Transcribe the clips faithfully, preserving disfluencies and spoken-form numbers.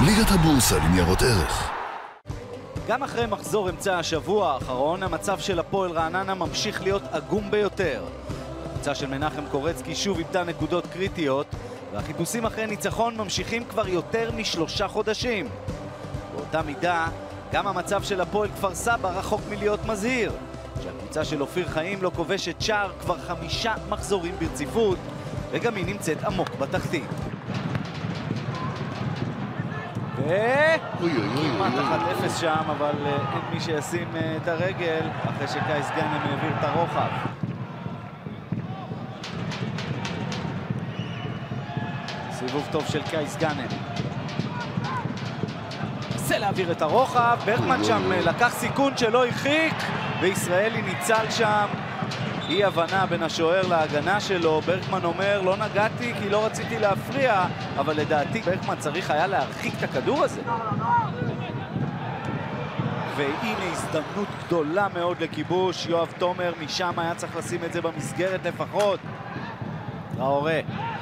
ליגת הבורסה לניירות ערך. גם אחרי מחזור אמצע השבוע האחרון, המצב של הפועל רעננה ממשיך להיות עגום ביותר. הקבוצה של מנחם קורצקי שוב איבדה נקודות קריטיות, והחיפושים אחרי ניצחון ממשיכים כבר יותר משלושה חודשים. באותה מידה, גם המצב של הפועל כפר סבא רחוק מלהיות מזהיר. שהקבוצה של אופיר חיים לא כובשת שער כבר חמישה מחזורים ברציפות, וגם היא נמצאת עמוק בתחתית. וכמעט אחת אפס שם, אבל אין מי שישים את הרגל אחרי שקייס גאנם העביר את הרוחב. סיבוב טוב של קייס גאנם. נסה להעביר את הרוחב, ברגמן שם לקח סיכון שלא הרחיק, וישראלי ניצל שם. אי הבנה בין השוער להגנה שלו. ברגמן אומר, לא נגעתי כי לא רציתי להפריע, אבל לדעתי ברגמן צריך היה להרחיק את הכדור הזה. והנה הזדמנות גדולה מאוד לכיבוש. יואב תומר משם היה צריך לשים את זה במסגרת לפחות. להורה.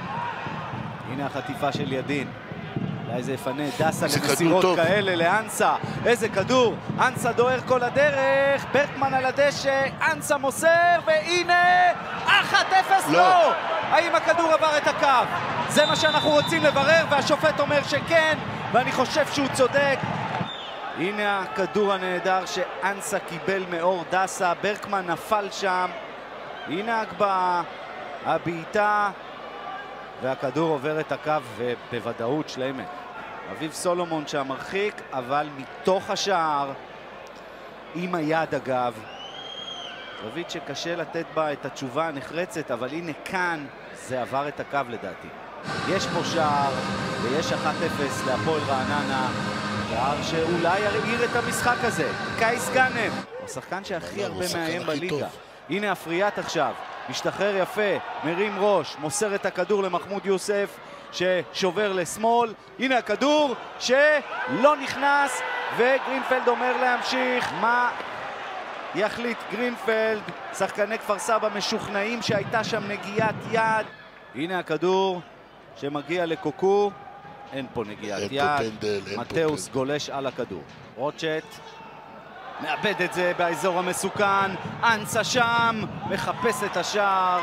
הנה החטיפה של ידין. אולי זה יפנה דסה למסירות כאלה לאנסה. איזה כדור, אנסה דוהר כל הדרך, ברגמן על הדשא, אנסה מוסר, והנה אחת אפס לא! האם הכדור עבר את הקו? זה מה שאנחנו רוצים לברר, והשופט אומר שכן, ואני חושב שהוא צודק. הנה הכדור הנהדר שאנסה קיבל מאור דסה, ברגמן נפל שם. הנה הגבהה, הבעיטה, והכדור עובר את הקו ובוודאות שלמת. אביב סולומון שם מרחיק, אבל מתוך השער, עם היד אגב. רבית שקשה לתת בה את התשובה הנחרצת, אבל הנה כאן זה עבר את הקו לדעתי. יש פה שער, ויש אחת אפס להפועל רעננה. שער שאולי ירעיר את המשחק הזה. קייס גאנם, השחקן שהכי הרבה מאיים בליגה. הנה הפריית עכשיו. משתחרר יפה, מרים ראש, מוסר את הכדור למחמוד יוסף ששובר לשמאל. הנה הכדור שלא נכנס, וגרינפלד אומר להמשיך. מה יחליט גרינפלד? שחקני כפר סבא משוכנעים שהייתה שם נגיעת יד. הנה הכדור שמגיע לקוקו. אין פה נגיעת יד. מתאוס גולש על הכדור. רוטשט מאבד את זה באזור המסוכן. אנסה שם, מחפש את השער,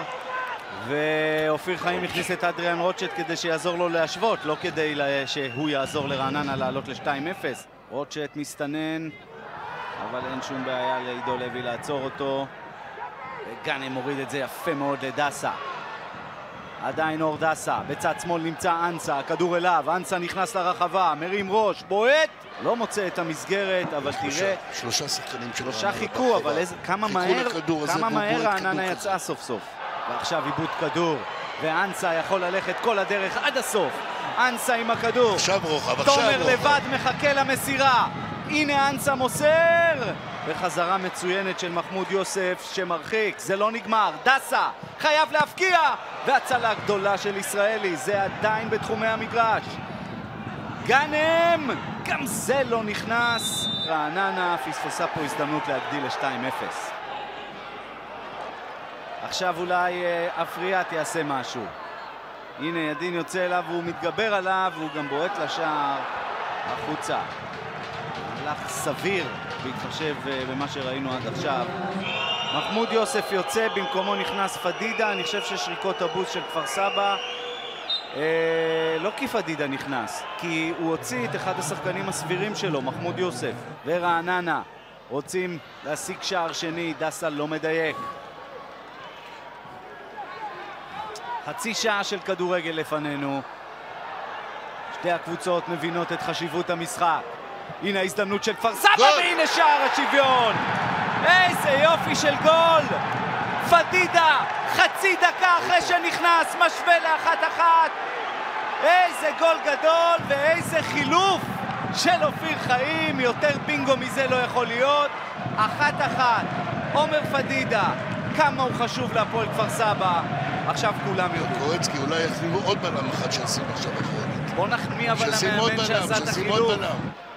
ואופיר חיים הכניס את אדריאן רוטשט כדי שיעזור לו להשוות, לא כדי שהוא יעזור לרעננה לעלות ל-שתיים אפס. רוטשט מסתנן, אבל אין שום בעיה לעידו לוי לעצור אותו, וגאנם מוריד את זה יפה מאוד לדסה. עדיין אור דסה, בצד שמאל נמצא אנסה, הכדור אליו, אנסה נכנס לרחבה, מרים ראש, בועט, לא מוצא את המסגרת, אבל תראה, שלושה שחקנים, שלושה חיכו, אבל כמה מהר, כמה מהר רעננה יצאה סוף סוף. ועכשיו איבוד כדור, ואנסה יכול ללכת כל הדרך עד הסוף. אנסה עם הכדור, עכשיו רוחב, עכשיו רוחב. תומר לבד מחכה למסירה. הנה אנסה מוסר, וחזרה מצוינת של מחמוד יוסף שמרחיק. זה לא נגמר, דסה חייב להפקיע, והצלה גדולה של ישראלי. זה עדיין בתחומי המגרש. גאנם, גם זה לא נכנס. רעננה פספסה פה הזדמנות להגדיל ל-שתיים אפס. עכשיו אולי אפריית יעשה משהו. הנה ידין יוצא אליו והוא מתגבר עליו, והוא גם בועט לשער החוצה. מהלך סביר בהתחשב במה שראינו עד עכשיו. מחמוד יוסף יוצא, במקומו נכנס פדידה. אני חושב ששריקות הבוס של כפר סבא, אה, לא כי פדידה נכנס, כי הוא הוציא את אחד השחקנים הסבירים שלו, מחמוד יוסף. ורעננה רוצים להשיג שער שני, דסה לא מדייק. חצי שעה של כדורגל לפנינו. שתי הקבוצות מבינות את חשיבות המשחק. הנה ההזדמנות של כפר סבא, והנה שער השוויון. איזה יופי של גול. פדידה, חצי דקה אחרי שנכנס, משווה לאחת אחת. איזה גול גדול ואיזה חילוף של אופיר חיים. יותר בינגו מזה לא יכול להיות. אחת אחת. עומר פדידה, כמה הוא חשוב להפועל כפר סבא. עכשיו כולם יודעים. קורצקי אולי יחזירו עוד בלם אחד שעשינו עכשיו אחרת. בוא נחמיא אבל למאמן שעשה את החילוף.